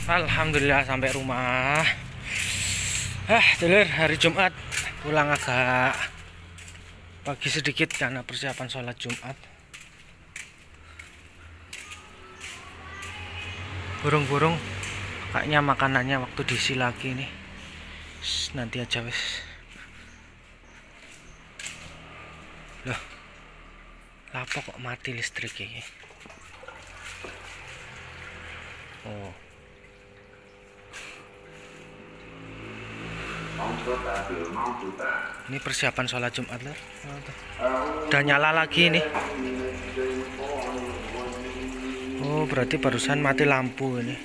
Alhamdulillah sampai rumah. Dulur, hari Jumat pulang agak pagi sedikit karena persiapan sholat Jumat. Burung-burung kayaknya makanannya waktu diisi lagi nih. Nanti aja wes. Loh, lapo kok mati listrik ini? Oh. Ini persiapan sholat Jumat lor. Udah nyala lagi nih. Oh, berarti barusan mati lampu ini.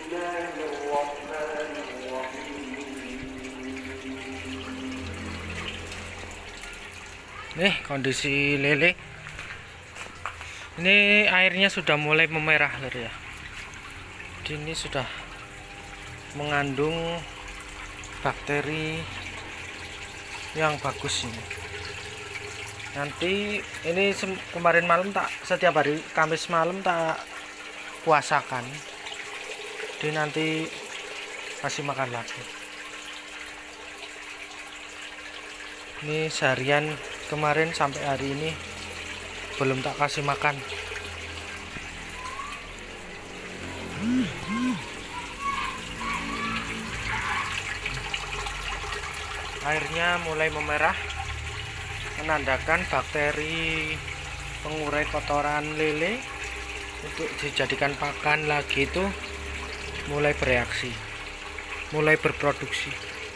Nih kondisi lele. Ini airnya sudah mulai memerah lor ya. Ini sudah mengandung bakteri yang bagus ini. Nanti ini kemarin malam setiap hari Kamis malam tak puasakan. Jadi nanti kasih makan lagi. Ini seharian kemarin sampai hari ini belum tak kasih makan. Airnya mulai memerah, menandakan bakteri pengurai kotoran lele untuk dijadikan pakan lagi itu mulai bereaksi, mulai berproduksi.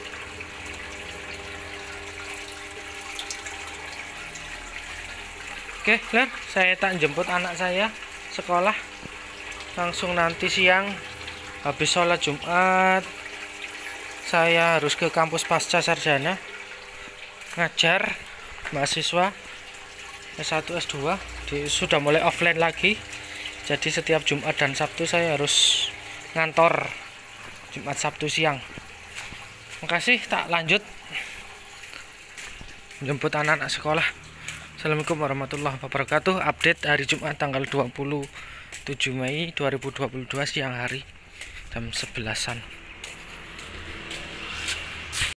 Oke, Ler, saya tak jemput anak saya sekolah. Langsung nanti siang habis sholat Jumat saya harus ke kampus pasca sarjana ngajar mahasiswa S1 S2. Sudah mulai offline lagi, jadi setiap Jumat dan Sabtu saya harus ngantor Jumat Sabtu siang. Makasih, tak lanjut jemput anak-anak sekolah. Assalamualaikum warahmatullahi wabarakatuh. Update hari Jumat tanggal 27 Mei 2022 siang hari jam 11-an.